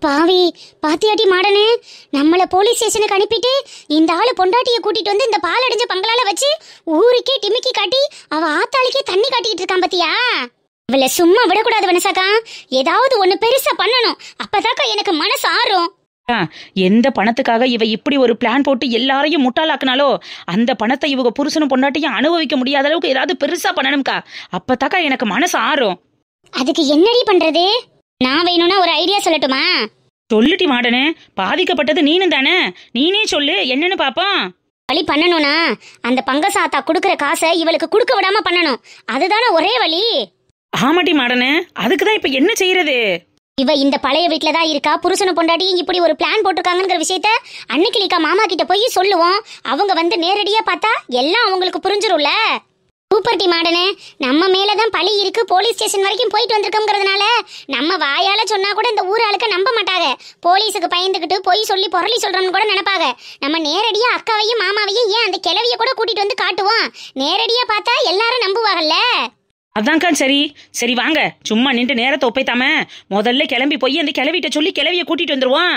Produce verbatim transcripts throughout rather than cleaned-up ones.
பாவி பாத்தியாட்டி மாடனு நம்மள போலீஸ் ஸ்டேஷனுக்கு அனுப்பிட்டு இந்த ஆளு பொண்டாட்டிய கூட்டிட்டு வந்து இந்த பால் அடைஞ்ச பங்களால வச்சு ஊருக்கே டிமிக்கி காட்டி அவ ஆத்தாளுக்கே தண்ணி காட்டிட்டு இருக்கான் பாத்தியா. இவள சும்மா விடக்கூடாது வனசாக்கா, ஏதாவது ஒண்ணு பெருசா பண்ணணும், அப்பதாக்கா எனக்கு மனசு ஆறும். எந்த பணத்துக்காக இவ இப்படி ஒரு பிளான் போட்டு எல்லாரையும் முட்டாளாக்குனாலோ அந்த பணத்தை இவங்க புருஷனும் பொண்டாட்டியும் அனுபவிக்க முடியாத அளவுக்கு ஏதாவது பெருசா பண்ணணும்க்கா, அப்பதாக்கா எனக்கு மனசு ஆறும். அதுக்கு என்னடி பண்றது? நான் வேணும்னா ஒரு ஐடியா சொல்லட்டுமா? சொல்லுட்டி மாடனே, பாதிக்கப்பட்டது நீனும் தானே, நீனே சொல்லு என்னன்னு பாப்போம். வழி பண்ணணும்னா அந்த பங்கசாத்தா குடுக்கற காசை இவளுக்கு குடுக்க விடாம பண்ணணும், அதுதானே ஒரே வழி. ஆமாட்டி மாடனே, அதுக்குதான் இப்ப என்ன செய்யறது? இவ இந்த பழைய வீட்டுலதான் இருக்கா, புருஷனை பொண்டாட்டி இப்படி ஒரு பிளான் போட்டிருக்காங்கிற விஷயத்த அன்னைக்கிலிக்கா மாமா கிட்ட போய் சொல்லுவோம். அவங்க வந்து நேரடியா பார்த்தா எல்லாம் அவங்களுக்கு புரிஞ்சிரும்ல. சூப்பர் டி மாடனே, நம்ம மேலதான் பழி இருக்கு, போலீஸ் ஸ்டேஷன் வரைக்கும் போயிட்டு வந்திருக்கோங்கிறதுனால நம்ம வாயால சொன்னா கூட இந்த ஊர் ஆளுக்க நம்ப மாட்டாங்க. போலீஸுக்கு பயந்துகிட்டு போய் சொல்லி பொருளி சொல்றோம்னு கூட நினைப்பாங்க. நம்ம நேரடியா அக்காவையும் மாமாவையும் ஏன் அந்த கிழவிய கூட கூட்டிட்டு வந்து காட்டுவோம், நேரடியா பார்த்தா எல்லாரும் நம்புவாங்கல்ல. அதான்க்கா சரி சரி வாங்க, சும்மா நின்று நேரத்தை ஒப்பைத்தாம முதல்ல கிளம்பி போய் அந்த கிளவிட்ட சொல்லி கிளவிய கூட்டிட்டு வந்துருவோம்.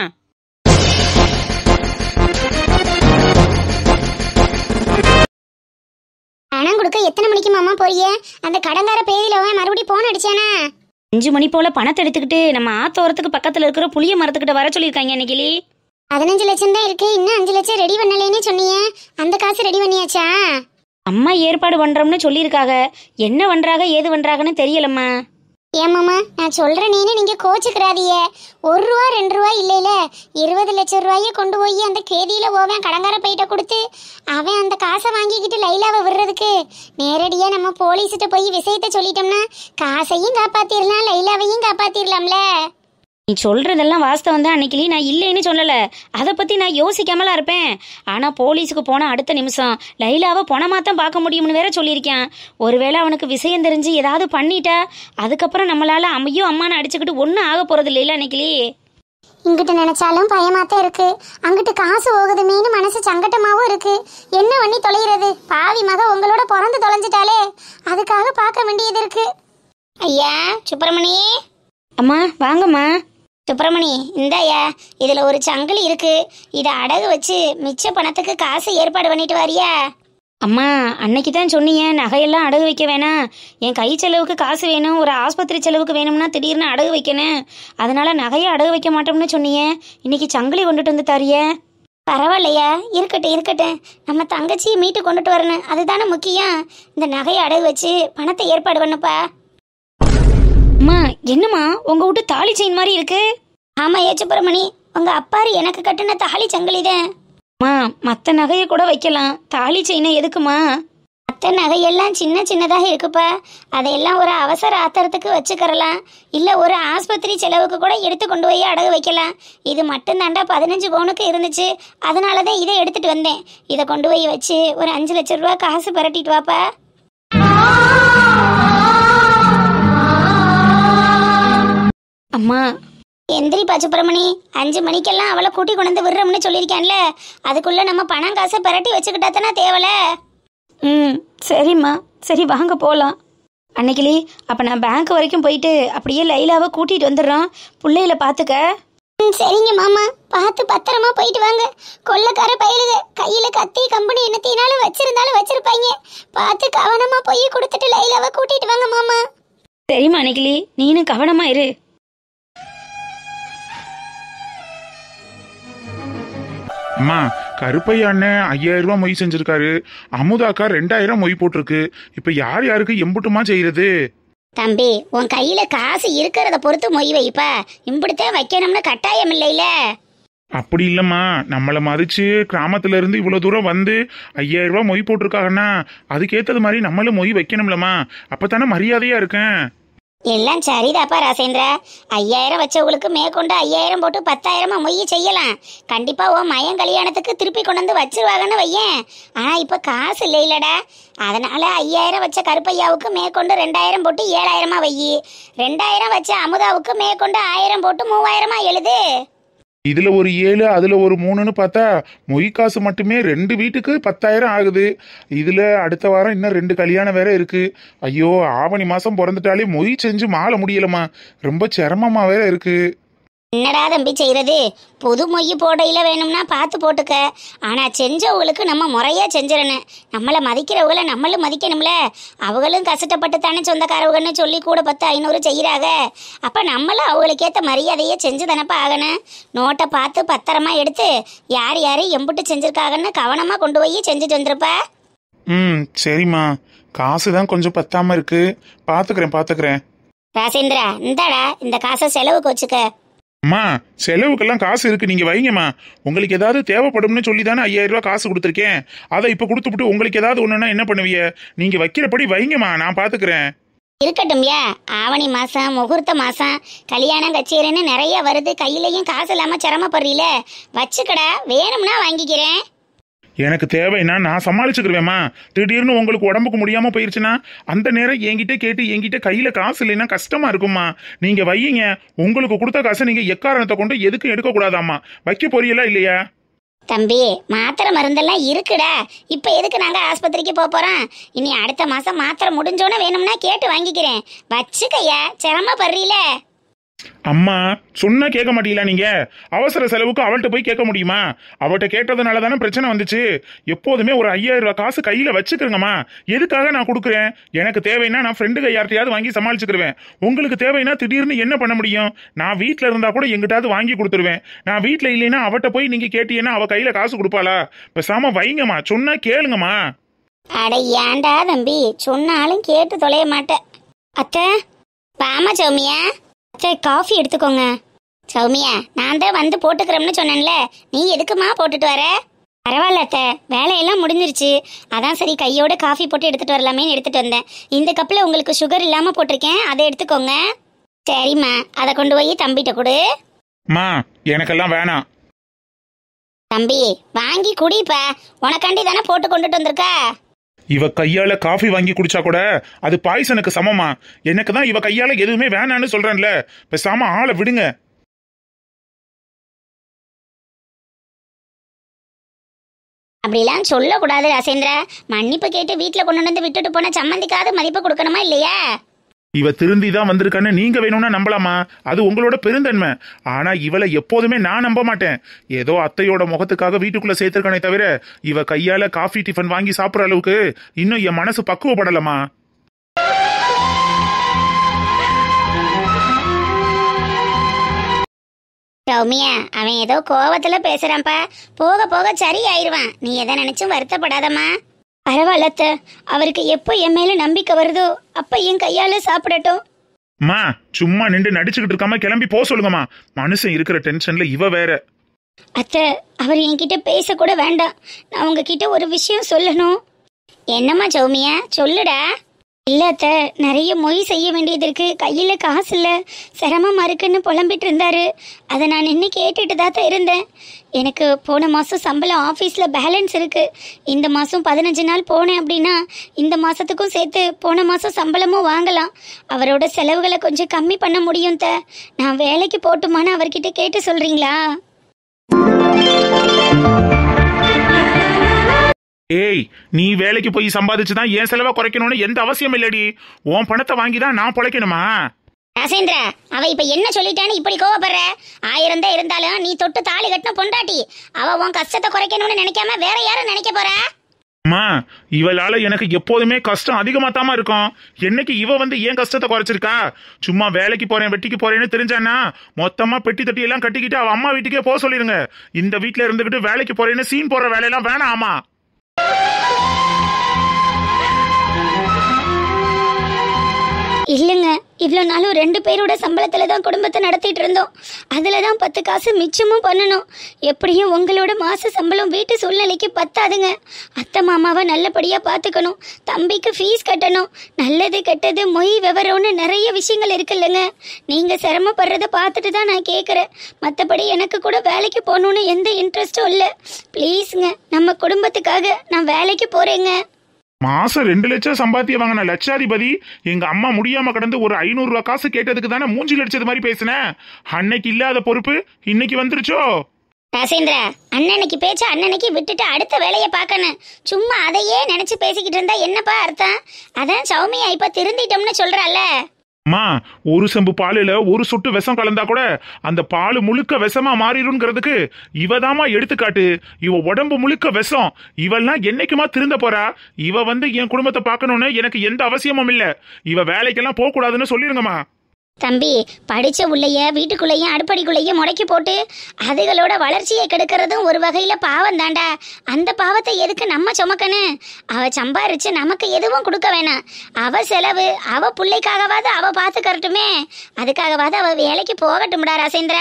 பணம் கொடுக்க எத்தனை மணிக்கு மாமா போறிய? அந்த கடங்கார பேதியில மறுபடியும் போன் அடிச்சானா? அஞ்சு மணி போல பணத்தை எடுத்துக்கிட்டு நம்ம ஆத்தோரத்துக்கு பக்கத்துல இருக்கிற புளிய மரத்துக்கிட்ட வர சொல்லியிருக்காங்க. இன்னைக்கு பதினஞ்சு லட்சம் தான் இருக்கு, இன்னும் அஞ்சு லட்சம் ரெடி பண்ணலேன்னு சொன்னீங்க, அந்த காசு ரெடி பண்ணியாச்சா? அம்மா ஏற்பாடு பண்றோம்னு சொல்லியிருக்காங்க, என்ன பண்றாங்க ஏது பண்றாங்கன்னு தெரியலம்மா. ஏமாமா நான் சொல்றேனேன்னு நீங்க கோச்சுக்கிறாதீங்க. ஒரு ரூபா ரெண்டு ரூபா இல்லையில இருபது லட்சம் ரூபாயை கொண்டு போய் அந்த கேதியில போவேன் கடங்கார பையிட்ட கொடுத்து அவன் அந்த காசை வாங்கிக்கிட்டு லைலாவை விடுறதுக்கு நேரடியா நம்ம போலீஸ்கிட்ட போய் விஷயத்த சொல்லிட்டோம்னா காசையும் காப்பாத்திரலாம், லைலாவையும் காப்பாத்திரலாம்ல. நீ சொல்றதெல்லாம் வாஸ்தவம் தான் அன்னைக்கு, நான் இல்லைன்னு சொல்லல, அதை பத்தி நான் யோசிக்காமலா இருப்பேன். ஆனா போலீஸுக்கு போன அடுத்த நிமிஷம் லைலாவை பணமாத்தான் பார்க்க முடியும்னு வேற சொல்லியிருக்கேன். ஒருவேளை அவனுக்கு விஷயம் தெரிஞ்சு ஏதாவது பண்ணிட்டா அதுக்கப்புறம் நம்மளால அம்மையோ அம்மானு அடிச்சுக்கிட்டு ஒன்னும் ஆக போறது இல்லையில. அன்னைக்கு இங்கிட்ட நினைச்சாலும் பயமாத்தான் இருக்கு, அங்கிட்டு காசு போகுதுமேனு மனசு சங்கட்டமாவும் இருக்கு. என்ன பண்ணி தொலைகிறது? பாவி மக உங்களோட பிறந்து தொலைஞ்சிட்டாலே, அதுக்காக பார்க்க வேண்டியது இருக்கு. ஐயா சுப்பிரமணி. அம்மா வாங்கம்மா. சுப்பிரமணி இந்தாயா, இதுல ஒரு சங்கிலி இருக்கு, இதை அடகு வச்சு மிச்ச பணத்துக்கு காசு ஏற்பாடு பண்ணிட்டு வாரியா? அம்மா அன்னைக்கு தான் சொன்னீங்க நகையெல்லாம் அடகு வைக்க வேணாம், என் கை செலவுக்கு காசு வேணும், ஒரு ஆஸ்பத்திரி செலவுக்கு வேணும்னா திடீர்னு அடகு வைக்கணும், அதனால நகையை அடகு வைக்க மாட்டோம்னு சொன்னீங்க. இன்னைக்கு சங்கிலி கொண்டுட்டு வந்து தாரியே. பரவாயில்லையா, இருக்கட்டும் இருக்கட்டும், நம்ம தங்கச்சியை மீட்டு கொண்டுட்டு வரணும், அதுதானே முக்கியம். இந்த நகையை அடகு வச்சு பணத்தை ஏற்பாடு பண்ணுப்பா. அம்மா என்னம்மா உங்க வீட்டு தாலி செயின் மாதிரி இருக்கு? ஆமா ஏ சுப்பிரமணி, உங்க அப்பாரு எனக்கு கட்டுன தாலி சங்கிலிதான். அம்மா மற்ற நகையை கூட வைக்கலாம், தாலி செயினை எதுக்குமா? மற்ற நகையெல்லாம் சின்ன சின்னதாக இருக்குப்பா, அதையெல்லாம் ஒரு அவசர ஆத்திரத்துக்கு வச்சுக்கிறலாம், இல்லை ஒரு ஆஸ்பத்திரி செலவுக்கு கூட எடுத்து கொண்டு போய் அடகு வைக்கலாம். இது மட்டும்தாண்டா பதினஞ்சு பவுனுக்கு இருந்துச்சு, அதனால தான் இதை எடுத்துட்டு வந்தேன். இதை கொண்டு போய் வச்சு ஒரு அஞ்சு லட்சம் ரூபா காசு பரட்டிட்டு வாப்பா. அம்மா எந்திரிப்பா சுப்பிரமணி, அஞ்சு மணிக்கெல்லாம் அவளை கூட்டி கொண்டு வந்து விடுறோம்னு சொல்லியிருக்கேன்ல, அதுக்குள்ள நம்ம பணம் காசை பரட்டி வச்சுக்கிட்டா தானே தேவல. ம் சரிம்மா, சரி வாங்க போகலாம். அன்னைக்கிளி அப்போ நான் பேங்க் வரைக்கும் போயிட்டு அப்படியே லைலாவை கூட்டிகிட்டு வந்துடுறோம், பிள்ளையில பார்த்துக்க. ம் சரிங்க மாமா, பார்த்து பத்திரமா போயிட்டு வாங்க. கொள்ளக்கார பயலுக கையில் கத்தி கம்பெனி என்னத்தினாலும் வச்சிருந்தாலும் வச்சிருப்பாங்க, பார்த்து கவனமா போய் கொடுத்துட்டு லைலாவை கூட்டிட்டு வாங்க மாமா. சரிம்மா அன்னைக்கிளி, நீனும் கவனமா இரு. அம்மா கருப்பையா அண்ணன் ஐயாயிரம் ரூபாய் மொய் செஞ்சிருக்காரு, அமுதாக்கா ரெண்டாயிரம் மொய் போட்டிருக்கு. இப்ப யார் யாருக்கு எம்புட்டுமா செய்யறது? தம்பி உன் கையில காசு இருக்கிறத பொறுத்து மொய் வைப்பா, இம்புடுத்தே வைக்கணும்னு கட்டாயம் இல்லையில. அப்படி இல்லம்மா, நம்மளை மதிச்சு கிராமத்துல இருந்து இவ்வளவு தூரம் வந்து ஐயாயிரம் ரூபாய் மொய் போட்டிருக்காங்கன்னா அதுக்கேத்தது மாதிரி நம்மளும் மொய் வைக்கணும்லம்மா, அப்பதானே மரியாதையா இருக்கேன். எல்லாம் சரிதாப்பா ராசேந்திரா, ஐயாயிரம் வச்சவங்களுக்கு மேற்கொண்டு ஐயாயிரம் போட்டு பத்தாயிரமா மொய் செய்யலாம். கண்டிப்பா உன் மயன் கல்யாணத்துக்கு திருப்பி கொண்டு வந்து வச்சிருவாங்கன்னு வையேன். ஆனா இப்ப காசு இல்லை இல்லடா, அதனால ஐயாயிரம் வச்ச கருப்பையாவுக்கு மேற்கொண்டு ரெண்டாயிரம் போட்டு ஏழாயிரமா வையி, ரெண்டாயிரம் வச்ச அமுதாவுக்கு மேற்கொண்டு ஆயிரம் போட்டு மூவாயிரமா எழுது. இதுல ஒரு ஏழு அதுல ஒரு மூணுன்னு பார்த்தா மொய் காசு மட்டுமே ரெண்டு வீட்டுக்கு பத்தாயிரம் ஆகுது. இதுல அடுத்த வாரம் இன்னும் ரெண்டு கல்யாணம் வேற இருக்கு. ஐயோ ஆவணி மாசம் பிறந்துட்டாலே மொய் செஞ்சு மாள முடியலமா, ரொம்ப சிரமமா வேற இருக்கு. என்னடா தம்பி செய்யறது? புது மொய் போடையில வேணும்னா பார்த்து போட்டுக்க. ஆனா செஞ்சவங்களுக்கு நம்ம முறையா செஞ்சிடணும். நம்மளை மதிக்கிறவங்கள நம்மளும் மதிக்கணும்ல. அவங்களும் கஷ்டப்பட்டு தானே சொந்தக்காரவங்கன்னு சொல்லி கூட பத்து ஐநூறு செய்யறாங்க. அப்ப நம்மளும் அவங்களுக்கேற்ற மரியாதையை செஞ்சு தானப்பா ஆகணும். நோட்டை பார்த்து பத்திரமா எடுத்து யார் யாரு எம்புட்டு செஞ்சிருக்காங்கன்னு கவனமா கொண்டு போய் செஞ்சுட்டு வந்துருப்ப. ம் சரிம்மா, காசு தான் கொஞ்சம் பத்தாம இருக்கு. பாத்துக்கிறேன் பாத்துக்கிறேன். ராசேந்திரா, இந்தாடா இந்த காசை செலவுக்கு வச்சுக்க. அம்மா, செலவுக்கெல்லாம் காசு இருக்கு, நீங்க வைங்கம்மா. உங்களுக்கு ஏதாவது தேவைப்படும்னு சொல்லி தானே ஐயாயிரம் ரூபாய் காசு கொடுத்துருக்கேன். அதை இப்ப கொடுத்துட்டு உங்களுக்கு ஏதாவது ஒண்ணுன்னா என்ன பண்ணுவீங்க? நீங்க வைக்கிறபடி வைங்கம்மா, நான் பாத்துக்கிறேன். இருக்கட்டும்யா, ஆவணி மாசம் முகூர்த்த மாசம் கல்யாணம் கச்சேரின்னு நிறைய வருது. கையிலையும் காசு இல்லாம சிரமப்படுறீல, வச்சுக்கடா. வேணும்னா வாங்கிக்கிறேன். எனக்கு தேவைன்னா நான் சமாளிச்சுக்கிருவேம்மா. திடீர்னு உங்களுக்கு உடம்புக்கு முடியாம போயிருச்சுன்னா அந்த நேரம் என்கிட்ட கேட்டு என்கிட்ட கையில காசு இல்லைன்னா கஷ்டமா இருக்கும்மா. நீங்க வையுங்க. உங்களுக்கு கொடுத்த காசை நீங்க எக்காரணத்தை கொண்டு எதுக்கும் எடுக்க கூடாதாம்மா. வைக்க போறீங்களா இல்லையா? தம்பி, மாத்திரை மருந்தெல்லாம் இருக்குடா. இப்ப எதுக்கு நாங்க ஆஸ்பத்திரிக்கு போக போறோம்? இனி அடுத்த மாசம் மாத்திரை முடிஞ்சோன்னு வேணும்னா கேட்டு வாங்கிக்கிறேன். வச்சுக்கையா, சிரமப்படுறீல. அம்மா சொன்னா கேட்க மாட்டீங்களா? நீங்க அவசர செலவுக்கு அவள்கிட்ட போய் கேட்க முடியுமா? அவள்கிட்ட கேட்டதுனால தானே பிரச்சனை வந்துச்சு. எப்போதுமே ஒரு ஐயாயிரம் ரூபாய் காசு கையில வச்சுக்கிறேங்கம்மா. எதுக்காக நான் கொடுக்குறேன்? எனக்கு தேவைன்னா நான் ஃப்ரெண்டு கையார்ட்டையாவது வாங்கி சமாளிச்சுக்கிருவேன். உங்களுக்கு தேவைன்னா திடீர்னு என்ன பண்ண முடியும்? நான் வீட்டுல இருந்தா கூட எங்கிட்டாவது வாங்கி கொடுத்துருவேன். நான் வீட்டுல இல்லைன்னா அவட்ட போய் நீங்க கேட்டீங்கன்னா அவ கையில காசு கொடுப்பாளா? பேசாம வைங்கம்மா, சொன்னா கேளுங்கம்மா. அட ஏண்டா தம்பி, சொன்னாலும் கேட்டு தொலைய மாட்டேன். அத்தை வாமா சௌமியா. அத்தை காஃபி எடுத்துக்கோங்க. சௌமியா, நான் தான் வந்து போட்டுக்கிறோம்னு சொன்னேன்ல, நீ எதுக்குமா போட்டுட்டு வர? பரவாயில்ல அத்தை, வேலையெல்லாம் முடிஞ்சிருச்சு. அதான் சரி கையோட காஃபி போட்டு எடுத்துட்டு வரலாமேன்னு எடுத்துட்டு வந்தேன். இந்த கப்பில் உங்களுக்கு சுகர் இல்லாம போட்டிருக்கேன், அதை எடுத்துக்கோங்க. சரிம்மா, அதை கொண்டு போய் தம்பிட்ட கொடு. மா, எனக்கெல்லாம் வேணாம். தம்பி வாங்கி குடிப்பா, உனக்காண்டி தானே போட்டு கொண்டுட்டு வந்திருக்கா. இவ கையால காஃபி வாங்கி குடிச்சா கூட அது பாய்சனுக்கு சமமா? எனக்கு தான் இவ கையால எதுவுமே வேணான்னு சொல்றேன்ல. பேசாம ஆளை விடுங்க. அப்படிலாம் சொல்லக்கூடாது ராசேந்திரா. மன்னிப்பு கேட்டு வீட்டுல கொண்டு வந்து விட்டுட்டு போன சம்மந்திக்காவது மதிப்பு கொடுக்கணுமா இல்லையா? இவ திருந்தி தான் வந்திருக்கான்னு நீங்க வேணும்னா நம்பலாமா? அது உங்களோட பெருந்தன்மை. ஆனா இவளை எப்போதுமே நான் நம்ப மாட்டேன். ஏதோ அத்தையோட முகத்துக்காக வீட்டுக்குள்ள சேர்த்திருக்கானே தவிர இவ கையால காஃபி டிஃபன் வாங்கி சாப்பிடுற அளவுக்கு இன்னும் என் மனசு பக்குவப்படலமா. சௌமியா, அவன் ஏதோ கோவத்துல பேசுறான்ப்பா. போக போக சரி ஆயிடுவான். நீ எதை நினைச்சும் வருத்தப்படாதம்மா. பரவாயில்லத்த, அவருக்கு எப்போ என் மேல நம்பிக்கை வருதோ அப்ப என் கையால சாப்பிடட்டும். மா, சும்மா நின்று நடிச்சுக்கிட்டு இருக்காம கிளம்பி போ சொல்லுங்கம்மா. மனுஷன் இருக்கிற டென்ஷன்ல இவ வேற. அத்தை, அவர் என்கிட்ட பேசக்கூட வேண்டாம். நான் உங்ககிட்ட ஒரு விஷயம் சொல்லணும். என்னம்மா சௌமியா, சொல்லுடா. இல்ல அத்தை, நிறைய மொய் செய்ய வேண்டியது இருக்கு. கையில காசு இல்ல, சிரமமா இருக்குன்னு புலம்பிட்டு இருந்தாரு. அதை நான் நின்று கேட்டுட்டு தான் இருந்தேன். எனக்கு போன மாசம் சம்பளம் ஆஃபீஸ்ல பேலன்ஸ் இருக்கு. இந்த மாசம் பதினஞ்சு நாள் போனேன் அப்படின்னா இந்த மாசத்துக்கும் சேர்த்து போன மாசம் சம்பளமும் வாங்கலாம். அவரோட செலவுகளை கொஞ்சம் கம்மி பண்ண முடியும் த. நான் வேலைக்கு போட்டுமான்னு அவர்கிட்ட கேட்டு சொல்றீங்களா? ஏய், நீ வேலைக்கு போய் சம்பாதிச்சுதான் என் செலவை குறைக்கணும்னு எந்த அவசியம் இல்லடி. உன் பணத்தை வாங்கிதான் நான் பொழைக்கணுமா? ராசேந்திரா, அவ இப்ப என்ன சொல்லிட்டான்னு இப்படி கோவப்படுற? ஆயிரம் தான் இருந்தாலும் நீ தொட்டு தாலி கட்டின பொண்டாட்டி. அவ உன் கஷ்டத்தை குறைக்கணும்னு நினைக்காம வேற யாரும் நினைக்க போற? அம்மா, இவளால எனக்கு எப்போதுமே கஷ்டம் அதிகமா தாமா இருக்கும். என்னைக்கு இவ வந்து ஏன் கஷ்டத்தை குறைச்சிருக்கா? சும்மா வேலைக்கு போறேன் வெட்டிக்கு போறேன்னு தெரிஞ்சானா மொத்தமா பெட்டி தட்டி எல்லாம் கட்டிக்கிட்டு அவ அம்மா வீட்டுக்கே போக சொல்லிருங்க. இந்த வீட்டுல இருந்துகிட்டு வேலைக்கு போறேன்னு சீன் போடுற வேலையெல்லாம் வேணாம். ஆமா, இல்லைங்க, இவ்வளோ நாளும் ரெண்டு பேரோட சம்பளத்துல தான் குடும்பத்தை நடத்திட்டு இருந்தோம். அதுல தான் பத்து காசு மிச்சமும் பண்ணணும். எப்படியும் உங்களோட மாச சம்பளம் வீட்டு சூழ்நிலைக்கு பத்தாதுங்க. அத்தை மாமாவை நல்லபடியா பார்த்துக்கணும், தம்பிக்கு ஃபீஸ் கட்டணும், நல்லது கெட்டது மொய் விவரம்னு நிறைய விஷயங்கள் இருக்குல்லங்க. நீங்க சிரமப்படுறத பார்த்துட்டு தான் நான் கேட்குறேன். மற்றபடி எனக்கு கூட வேலைக்கு போகணுன்னு எந்த இன்ட்ரெஸ்டும் இல்லை. ப்ளீஸுங்க, நம்ம குடும்பத்துக்காக நான் வேலைக்கு போறேங்க. மாசம் ரெண்டு லட்சம் சம்பாத்திய வாங்கின லட்சாதிபதி எங்க அம்மா முடியாம கடந்து ஒரு ஐநூறு ரூபாய் காசு கேட்டதுக்கு தானே மூஞ்சி லட்சது மாதிரி பேசினேன். அன்னைக்கு இல்லாத பொறுப்பு இன்னைக்கு வந்துருச்சோ? ராசேந்திரா, அண்ணனுக்கு பேச்ச அண்ணனுக்கு விட்டுட்டு அடுத்த வேலையை பார்க்கணும். சும்மா அதையே நினைச்சு பேசிக்கிட்டு இருந்தா என்னப்பா அர்த்தம்? அதான் சௌமியா இப்ப திருந்திட்டோம்னு சொல்றால. அம்மா, ஒரு செம்பு பாலுல ஒரு சொட்டு விஷம் கலந்தா கூட அந்த பால் முழுக்க விஷமா மாறிடும்ங்கிறதுக்கு இவதாமா எடுத்துக்காட்டு. இவ உடம்பு முழுக்க விஷம். இவெல்லாம் என்னைக்குமா திருந்த போறா? இவ வந்து என் குடும்பத்தை பார்க்கணும்னு எனக்கு எந்த அவசியமும் இல்ல. இவ வேலைக்கெல்லாம் போக கூடாதுன்னு சொல்லிருங்கம்மா. தம்பி, படிச்ச உள்ளைய வீட்டுக்குள்ளேயும் அடுப்படிக்குள்ளேயும் முடக்கி போட்டு அதுகளோட வளர்ச்சியை கெடுக்கிறதும் ஒரு வகையில பாவம் தாண்டா. அந்த பாவத்தை எதுக்கு நம்ம சுமக்கணும்? அவ சம்பாரிச்சு நமக்கு எதுவும் கொடுக்க வேணாம். அவ செலவு அவ பிள்ளைக்காகவாது அவ பாத்துக்கறட்டுமே. அதுக்காகவாது அவ வேலைக்கு போகட்டும்டா ராசேந்திரா.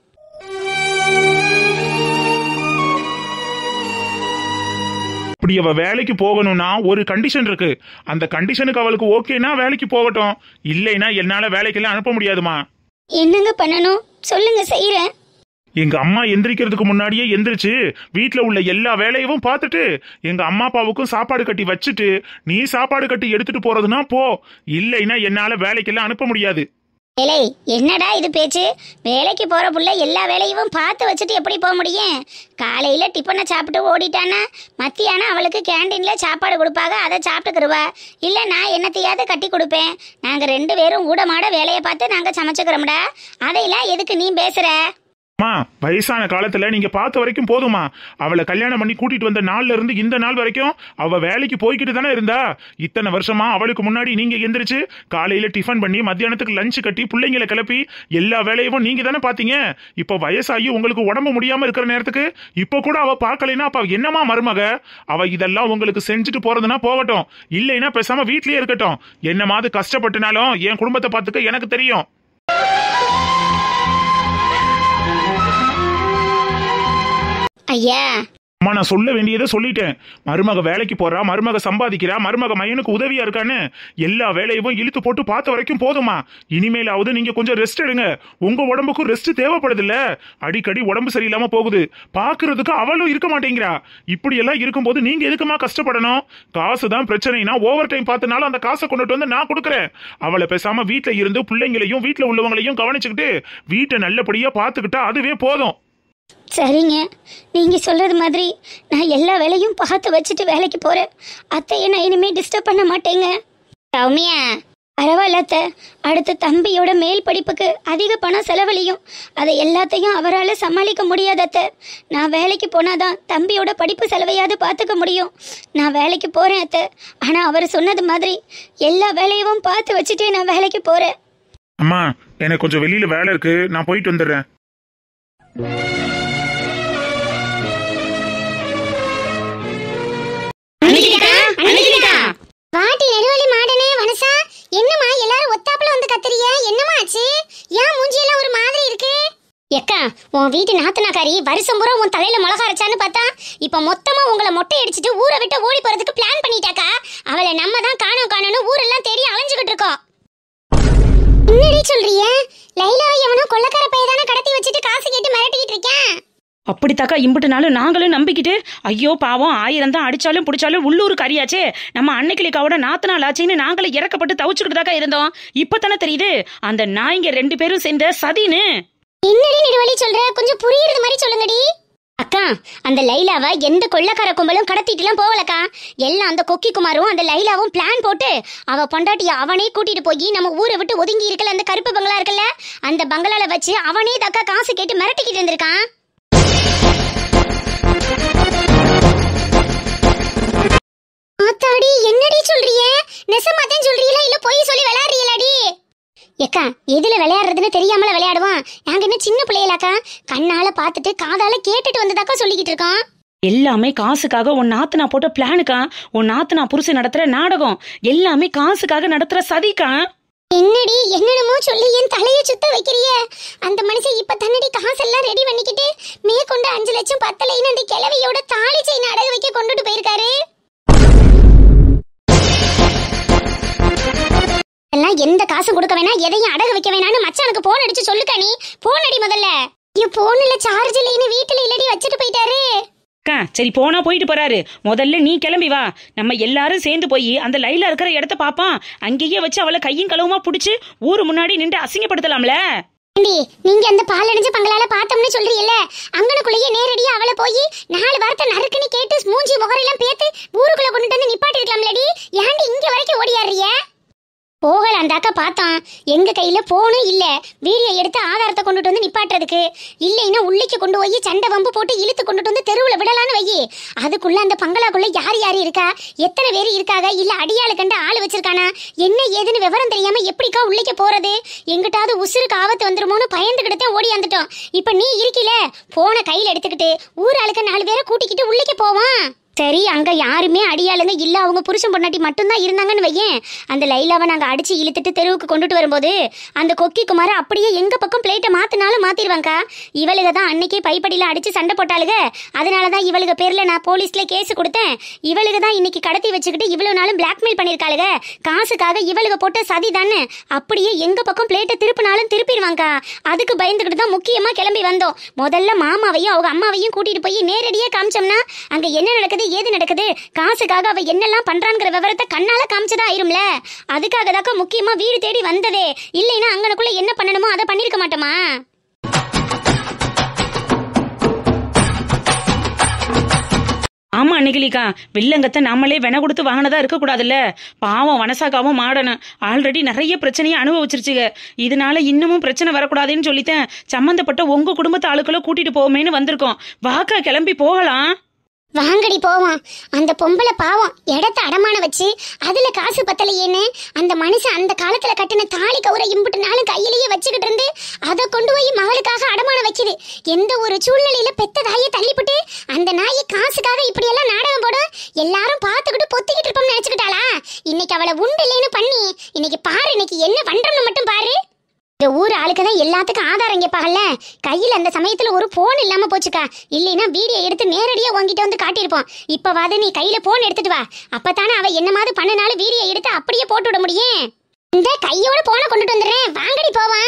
இப்படி அவ வேலைக்கு போகணும்னா ஒரு கண்டிஷன் இருக்கு. அந்த கண்டிஷனுக்கு அவளுக்கு ஓகேனா வேலைக்கு போகட்டும். இல்லைன்னா என்னால வேலைக்கெல்லாம் அனுப்ப முடியாதுமா. என்னங்க பண்ணணும் சொல்லுங்க, செய்யறேன். எங்க அம்மா எந்திரிக்கிறதுக்கு முன்னாடியே எந்திரிச்சு வீட்டுல உள்ள எல்லா வேலையும் பார்த்துட்டு எங்க அம்மா அப்பாவுக்கும் சாப்பாடு கட்டி வச்சுட்டு நீ சாப்பாடு கட்டி எடுத்துட்டு போறதுன்னா போ. இல்லைன்னா என்னால வேலைக்கெல்லாம் அனுப்ப முடியாது. ஏலே, என்னடா இது பேச்சு? வேலைக்கு போற புள்ள எல்லா வேலையும் பார்த்து வச்சுட்டு எப்படி போக முடியும்? காலையில டிஃபனை சாப்பிட்டு ஓடிட்டானா மத்தியானம் அவளுக்கு கேண்டீன்ல சாப்பாடு கொடுப்பாங்க, அதை சாப்பிட்டுக்கிருவா. இல்ல நான் என்னத்தையாவது கட்டி கொடுப்பேன். நாங்க ரெண்டு பேரும் ஊடமாட வேலையை பார்த்து நாங்க சமைச்சுக்கிறோம்டா. அதையெல்லாம் எதுக்கு நீ பேசுற? அம்மா, வயசான காலத்துல நீங்க பார்த்த வரைக்கும் போதுமா? அவளை கல்யாணம் பண்ணி கூட்டிட்டு வந்த நாள்ல இருந்து இந்த நாள் வரைக்கும் அவ வேலைக்கு போய்கிட்டு தானே இருந்தா. இத்தனை வருஷமா அவளுக்கு முன்னாடி நீங்க எந்திரிச்சு காலையில டிஃபன் பண்ணி மத்தியானத்துக்கு லஞ்ச் கட்டி பிள்ளைங்களை கிளப்பி எல்லா வேலையும் நீங்க தானே பாத்தீங்க. இப்ப வயசாகி உங்களுக்கு உடம்பு முடியாம இருக்கிற நேரத்துக்கு இப்ப கூட அவ பார்க்கலைன்னா அப்ப என்னமா மருமக? அவ இதெல்லாம் உங்களுக்கு செஞ்சுட்டு போறதுன்னா போகட்டும். இல்லைன்னா பேசாம வீட்லயே இருக்கட்டும். என்னமாவது கஷ்டப்பட்டுனாலும் என் குடும்பத்தை பார்த்துக்க எனக்கு தெரியும். ஐயா, அம்மா, நான் சொல்ல வேண்டியதை சொல்லிட்டேன். மருமக வேலைக்கு போறா, மருமக சம்பாதிக்கிறா, மருமக மையனுக்கு உதவியா இருக்கான்னு எல்லா வேலையும் இழுத்து போட்டு பார்த்த வரைக்கும் போதுமா. இனிமேலாவது நீங்க கொஞ்சம் ரெஸ்ட் எடுங்க. உங்க உடம்புக்கும் ரெஸ்ட் தேவைப்படுது இல்ல? அடிக்கடி உடம்பு சரியில்லாம போகுது. பாக்குறதுக்கு அவளும் இருக்க மாட்டேங்கிறா. இப்படி எல்லாம் இருக்கும்போது நீங்க எதுக்குமா கஷ்டப்படணும்? காசுதான் பிரச்சனைனா ஓவர் டைம் பார்த்தனால அந்த காசை கொண்டுட்டு வந்து நான் கொடுக்குறேன். அவளை பேசாம வீட்டுல இருந்து பிள்ளைங்களையும் வீட்டுல உள்ளவங்களையும் கவனிச்சுக்கிட்டு வீட்டை நல்லபடியா பாத்துக்கிட்டா அதுவே போதும். சரிங்க, நீங்க சொல்றது மாதிரி நான் எல்லா வேலையும் பார்த்து வச்சுட்டு வேலைக்கு போறேன். அத்தையை நான் இனிமே டிஸ்டர்ப் பண்ண மாட்டேங்க. சௌமியா, பரவாயில்ல அத்தை. அடுத்த தம்பியோட மேல் படிப்புக்கு அதிக பணம் செலவழியும். அதை எல்லாத்தையும் அவரால் சமாளிக்க முடியாத அத்தை. நான் வேலைக்கு போனாதான் தம்பியோட படிப்பு செலவையாவது பார்த்துக்க முடியும். நான் வேலைக்கு போறேன் அத்தை. ஆனா அவர் சொன்னது மாதிரி எல்லா வேலையும் பார்த்து வச்சுட்டே நான் வேலைக்கு போறேன். அம்மா, எனக்கு கொஞ்சம் வெளியில வேலை இருக்கு, நான் போயிட்டு வந்துடுறேன். வாட்டி நெடுவலி மாடனே வனசா, என்னம்மா எல்லாரும் ஒத்தாப்புல வந்து கத்துறிய? என்னம்மா ஆச்சு? ஏன் மூஞ்சியெல்லாம் ஒரு மாதிரி இருக்கு? எக்கா, உன் வீட்டு நாத்தனாக்காரி வருஷம் பூரா உன் தலையில மிளகா அரைச்சான்னு பார்த்தா இப்ப மொத்தமா உங்களை மொட்டை அடிச்சுட்டு ஊரை விட்டு ஓடி போறதுக்கு பிளான் பண்ணிட்டாக்கா. அவளை நம்ம தான் காணோம் காணோன்னு ஊரெல்லாம் தேடி அலைஞ்சுகிட்டு இருக்கோம். என்னடி சொல்றிய? லைலாவை எவனோ கொள்ளக்கார பையதான கடத்தி வச்சுட்டு காசு கேட்டு மிரட்டிக்கிட்டு இருக்கேன். அப்படித்தாக்கா இம்புட்டுனாலும் நாங்களும் நம்பிக்கிட்டு ஐயோ பாவம் ஆயிரம் தான் அடிச்சாலும் பிடிச்சாலும் உள்ளூர் கறியாச்சே நம்ம அன்னைக்கிளிக்காவோட நாத்து நாள் ஆச்சுன்னு நாங்களும் இறக்கப்பட்டு தவிச்சுக்கிட்டு தாக்கா இருந்தோம். இப்பதானே தெரியுது அந்த நாய்ங்க ரெண்டு பேரும் சேர்ந்த சதின்னு. என்னடி நெடுவலி சொல்ற? கொஞ்சம் புரியுறது மாதிரி சொல்லுங்கடி. அக்கா, அந்த லைலாவை எந்த கொள்ளக்கார கும்பலும் கடத்திட்டுலாம் போகலக்கா. எல்லாம் அந்த கொக்கி குமாரும் அந்த லைலாவும் பிளான் போட்டு அவ பொண்டாட்டிய அவனே கூட்டிட்டு போய் நம்ம ஊரை விட்டு ஒதுங்கி இருக்கல அந்த கருப்பு பங்களா இருக்குல்ல, அந்த பங்களால வச்சு அவனே தக்கா காசு கேட்டு மிரட்டிக்கிட்டு இருந்திருக்கான். ஆத்தாடி, என்னடி சொல்றிய? நெசமாதான் சொல்றீங்களா இல்ல போய் சொல்லி விளையாடுறீங்களாடி? ஏக்கா, எதுல விளையாடுறதுன்னு தெரியாமல விளையாடுவான். நாங்க என்ன சின்ன பிள்ளைகளாக்கா? கண்ணால பாத்துட்டு காதால கேட்டுட்டு வந்ததாக்கா சொல்லிக்கிட்டு இருக்கோம். எல்லாமே காசுக்காக உன் நாத்தனா போட்ட பிளானுக்கா. உன் நாத்தனா புருஷன் நடத்துற நாடகம் எல்லாமே காசுக்காக நடத்துற சதிக்கா. என்னடி என்னென்னமோ சொல்லி என் தலைய சுத்த வைக்கிறிய? அந்த மனுஷன் இப்ப தன்னடி காசெல்லாம் ரெடி பண்ணிக்கிட்டு மேற்கொண்டு அஞ்சு லட்சம் பத்தலைன்னு அந்த கிழவியோட தாலி செயின் அடகு வைக்க கொண்டுட்டு போயிருக்காரு. எல்லாம் எந்த காசும் கொடுக்க வேணா, எதையும் அடகு வைக்க வேணான்னு மச்சானுக்கு போன் அடிச்சு சொல்லுக்கா. நீ போன் அடி முதல்ல. என் போன்ல சார்ஜ் இல்லைன்னு வீட்டுல இல்லடி வச்சுட்டு போயிட்டாரு. அக்கா சரி போனா போயிட்டு போறாரு, முதல்ல நீ கிளம்பி வா. நம்ம எல்லாரும் சேர்ந்து போய் அந்த லைலா இருக்கிற இடத்த பாப்பான். அங்கேயே வச்சு அவளை கையும் களவுமா புடிச்சு ஊரு முன்னாடி நின்று அசிங்கப்படுத்தலாம்ல. நீங்க அந்த பாலடைஞ்ச பங்களால பார்த்தோம்னு சொல்றீங்கல்ல, அங்கனுக்குள்ளேயே நேரடியா அவளை போய் நாலு வார்த்தை நறுக்குன்னு கேட்டு மூஞ்சி முகரெல்லாம் பேத்து ஊருக்குள்ள கொண்டு வந்து நிப்பாட்டி இருக்கலாம்லடி. ஏன்டி இங்க வரைக்கும் ஓடியாடுறிய? போகல அந்த அக்கா பார்த்தோம். எங்க கையில போனும் இல்ல, வீடியோ எடுத்து ஆதாரத்தை கொண்டுட்டு வந்து நிப்பாட்டுறதுக்கு. இல்லைன்னா உள்ளிக்கு கொண்டு போய் சண்டை வம்பு போட்டு இழுத்து கொண்டுட்டு வந்து தெருவுல விடலான்னு வை. அதுக்குள்ள அந்த பங்களாக்குள்ள யார் யாரு இருக்கா, எத்தனை பேர் இருக்காங்க, இல்ல அடியாளு கண்டு ஆளு வச்சிருக்கானா, என்ன ஏதுன்னு விவரம் தெரியாம எப்படிக்கா உள்ளிக்க போறது? எங்கிட்டாவது உசுருக்கு ஆபத்து வந்துருமோன்னு பயந்துகிட்டே ஓடி வந்துட்டோம். இப்ப நீ இருக்கில, போன கையில எடுத்துக்கிட்டு ஊர் ஆளுக்கு நாலு பேரை கூட்டிக்கிட்டு உள்ளிக்க போவான். சரி, அங்க யாருமே அடியாளுங்க இல்ல, அவங்க புருஷன் பொண்டாட்டி மட்டும்தான் இருந்தாங்கன்னு வையேன். அந்த லைலாவை நாங்க அடிச்சு இழுத்துட்டு தெருவுக்கு கொண்டுட்டு வரும்போது அந்த கொக்கி குமார அப்படியே எங்க பக்கம் பிளேட்டை மாத்தினாலும் மாத்திருவாங்கக்கா. இவளுக தான் அன்னைக்கே பைப்படியில அடிச்சு சண்டை போட்டாளுக. அதனாலதான் இவளுக பேர்ல நான் போலீஸ்ல கேஸ் கொடுத்தேன். இவளுக தான் இன்னைக்கு கடத்தி வச்சுக்கிட்டு இவ்வளவு நாளும் பிளாக்மெயில் பண்ணிருக்காளுக. காசுக்காக இவளுக போட்ட சதி தானே. அப்படியே எங்க பக்கம் பிளேட்டை திருப்பினாலும் திருப்பிடுவாங்கக்கா. அதுக்கு பயந்துகிட்டு தான் முக்கியமா கிளம்பி வந்தோம். முதல்ல மாமாவையும் அவங்க அம்மாவையும் கூட்டிட்டு போய் நேரடியா காமிச்சோம்னா அங்க என்ன நடக்குது ஏது நடக்குது, காசுக்காக அவ என்னெல்லாம் பண்றாங்கிற விவரத்தை கண்ணால காமிச்சதா ஆயிரும்ல. அதுக்காக தாக்க முக்கியமா வீடு தேடி வந்ததே. இல்லைன்னா அங்கனக்குள்ள என்ன பண்ணணுமோ அதை பண்ணிருக்க மாட்டோமா? ஆமா அன்னைக்கிலிக்கா, வில்லங்கத்தை நம்மளே வென கொடுத்து வாங்கினதா இருக்க கூடாதுல்ல. பாவம் வனசாக்காவும் மாடணும் ஆல்ரெடி நிறைய பிரச்சனையை அனுபவிச்சிருச்சுங்க. இதனால இன்னமும் பிரச்சனை வரக்கூடாதுன்னு சொல்லித்தேன் சம்பந்தப்பட்ட உங்க குடும்பத்து ஆளுக்களை கூட்டிட்டு போவோமேன்னு வந்திருக்கோம். வாக்கா கிளம்பி போகலாம். வாங்கடி போவோம். அந்த பொம்பளை பாவம் இடத்த அடமான வச்சு அதுல காசு பத்தலையேன்னு அந்த மனுஷன் அந்த காலத்துல கட்டின தாலி கவுரை இம்புட்டு நாளும் கையிலேயே வச்சுக்கிட்டு இருந்து அதை கொண்டு போய் மகளுக்காக அடமான வைக்குது. எந்த ஒரு சூழ்நிலையில பெத்த தாயை தள்ளிவிட்டு அந்த நாயை காசுக்காக இப்படி எல்லாம் நாடகம் போடும். எல்லாரும் பார்த்துக்கிட்டு பொத்திக்கிட்டு இருப்போம்னு நினைச்சுக்கிட்டாளா? இன்னைக்கு அவளை உண்டு இல்லைன்னு பண்ணி இன்னைக்கு பாரு, இன்னைக்கு என்ன பண்றோம்னு மட்டும் பாரு. இந்த ஊர் ஆளுக்கு தான் எல்லாத்துக்கும் ஆதாரம் கேட்பாங்கல்ல. கையில் அந்த சமயத்துல ஒரு போன் இல்லாம போச்சுக்கா. இல்லைன்னா வீடியோ எடுத்து நேரடியா உங்ககிட்ட வந்து காட்டியிருப்போம். இப்பவாது நீ கையில போன் எடுத்துட்டு வா. அப்பதானே அவ என்ன மாதிரி பண்ணனாலும் வீடியோ எடுத்து அப்படியே போட்டு விட முடியும். இந்த கையோட போனை கொண்டுட்டு வந்துடுறேன், வாங்கடி போவான்.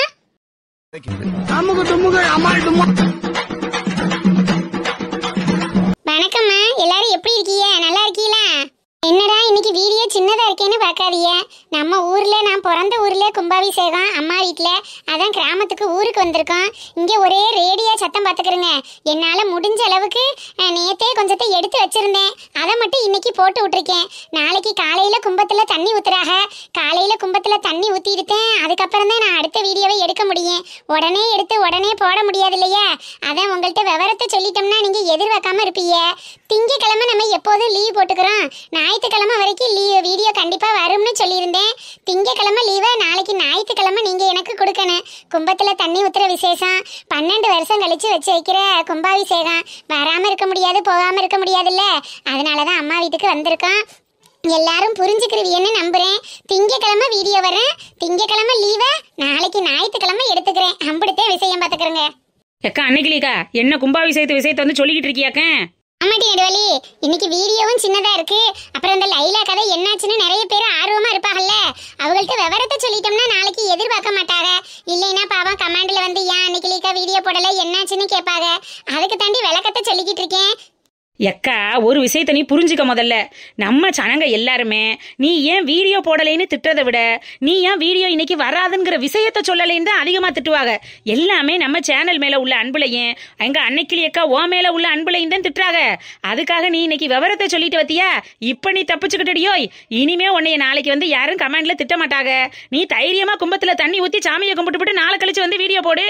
வணக்கம்மா, எல்லாரும் எப்படி இருக்கீங்க? நல்லா இருக்கீங்களா? என்னடா இன்னைக்கு வீடியோ சின்னதா இருக்கேன்னு பார்க்காதீங்க. நம்ம ஊர்ல, நான் பிறந்த ஊர்ல கும்பாபிஷேகம் அம்மா வீட்டுல, அதான் கிராமத்துக்கு ஊருக்கு வந்திருக்கோம். இங்க ஒரே ரேடியா சத்தம் பார்த்துக்கிறேங்க. என்னால முடிஞ்ச அளவுக்கு நேத்தே கொஞ்சத்தை எடுத்து வச்சிருந்தேன், அதை மட்டும் இன்னைக்கு போட்டு விட்டுருக்கேன். நாளைக்கு காலையில கும்பத்துல தண்ணி ஊத்துறாக. காலையில கும்பத்துல தண்ணி ஊத்திருத்தேன், அதுக்கப்புறம் தான் நான் அடுத்த வீடியோவை எடுக்க முடியும். உடனே எடுத்து உடனே போட முடியாது இல்லையா? அதான் உங்கள்கிட்ட விவரத்தை சொல்லிட்டோம்னா நீங்க எதிர்பார்க்காம இருப்பீங்க. திங்கக்கிழமை நம்ம எப்போதும் லீவ் போட்டுக்கிறோம். ஞாயிற்றுக்கிழமை வரைக்கும் லீவ் வீடியோ கண்டிப்பா வரும்னு சொல்லியிருந்தேன். திங்கக்கிழமை லீவை நாளைக்கு ஞாயிற்றுக்கிழமை நீங்க எனக்கு கொடுக்கணும். கும்பத்துல தண்ணி ஊத்துற விசேஷம் பன்னெண்டு வருஷம் கழிச்சு வச்சு வைக்கிற கும்பாபிஷேகம். வராம இருக்க முடியாது, போகாம இருக்க முடியாதுல்ல. அதனாலதான் அம்மா வீட்டுக்கு வந்திருக்கோம். எல்லாரும் புரிஞ்சுக்கிறீன்னு நம்புறேன். திங்கக்கிழமை வீடியோ வரேன், திங்கக்கிழமை லீவை நாளைக்கு ஞாயிற்றுக்கிழமை எடுத்துக்கிறேன். அம்பிடுத்தே விஷயம் பார்த்துக்கிறேங்க. அக்கா அன்னைக்கிலிக்கா, என்ன கும்பாபிஷேகத்து விஷயத்தை வந்து சொல்லிக்கிட்டு இருக்கியாக்க? ஆமாட்டி நெடுவலி, இன்னைக்கு வீடியோவும் சின்னதா இருக்கு. அப்புறம் இந்த லைலா கதை என்னாச்சுன்னு நிறைய பேர் ஆர்வமா இருப்பாங்கல்ல. அவங்கள்ட்ட விவரத்தை சொல்லிட்டோம்னா நாளைக்கு எதிர்பார்க்க மாட்டாங்க. இல்லைன்னா பாவம் கமெண்ட்ல வந்து ஏன் அன்னைக்கு வீடியோ போடல என்னாச்சுன்னு கேட்பாங்க. அதுக்கு தாண்டி விளக்கத்தை சொல்லிக்கிட்டு இருக்கேன். எக்கா, ஒரு விஷயத்த நீ புரிஞ்சுக்க. முதல்ல நம்ம சனங்க எல்லாருமே நீ ஏன் வீடியோ போடலைன்னு திட்டதை விட நீ ஏன் வீடியோ இன்னைக்கு வராதுங்கிற விஷயத்த சொல்லலைன்னு தான் அதிகமா திட்டுவாங்க. எல்லாமே நம்ம சேனல் மேல உள்ள அன்புலையும் எங்க அன்னைக்கிளி அக்கா ஓ மேல உள்ள அன்புலையும் தான் திட்டுறாங்க. அதுக்காக நீ இன்னைக்கு விவரத்தை சொல்லிட்டு வத்தியா, இப்ப நீ தப்பிச்சுக்கிட்டடியோ. இனிமே உன்னைய நாளைக்கு வந்து யாரும் கமெண்ட்ல திட்ட மாட்டாங்க. நீ தைரியமா கும்பத்துல தண்ணி ஊத்தி சாமியை கும்பிட்டு போட்டு நாளை கழிச்சு வந்து வீடியோ போடு.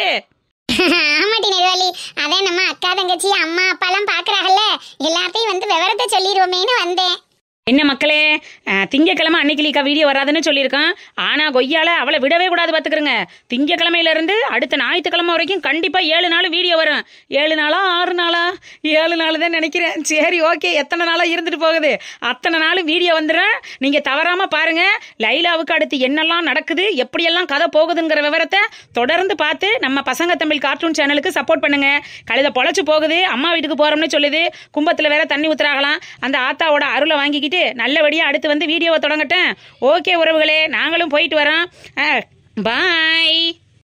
ஆமாட்டி நெடுவாளி, அதான் நம்ம அக்கா தங்கச்சி அம்மா அப்பா எல்லாம் பாக்குறாங்கல்ல, எல்லாத்தையும் வந்து விவரத்தை சொல்லிடுவோமேன்னு வந்தேன். என்ன மக்களே, திங்கக்கிழமை அன்னைக்கிலிக்கா வீடியோ வராதுன்னு சொல்லியிருக்கான். ஆனா கொய்யால அவளை விடவே கூடாது பாத்துக்கிறங்க. திங்கக்கிழமையில இருந்து அடுத்த ஞாயிற்றுக்கிழமை வரைக்கும் கண்டிப்பா ஏழு நாள் வீடியோ வரும். ஏழு நாளா ஆறு நாளா ஏழு நாள் தான் நினைக்கிறேன். சரி ஓகே, எத்தனை நாளா இருந்துட்டு போகுது, அத்தனை நாள் வீடியோ வந்துடும். நீங்க தவறாம பாருங்க. லைலாவுக்கு அடுத்து என்னெல்லாம் நடக்குது, எப்படியெல்லாம் கதை போகுதுங்கிற விவரத்தை தொடர்ந்து பார்த்து நம்ம பசங்க தமிழ் கார்ட்டூன் சேனலுக்கு சப்போர்ட் பண்ணுங்க. கழுத பொழைச்சு போகுது, அம்மா வீட்டுக்கு போறோம்னு சொல்லுது, கும்பத்துல வேற தண்ணி ஊத்துறாங்களாம். அந்த ஆத்தாவோட அருளை வாங்கிக்கிட்டு நல்லபடியா அடுத்து வந்து வீடியோவை தொடங்கட்டும். ஓகே உறவுகளே, நாங்களும் போயிட்டு வரோம். பாய்.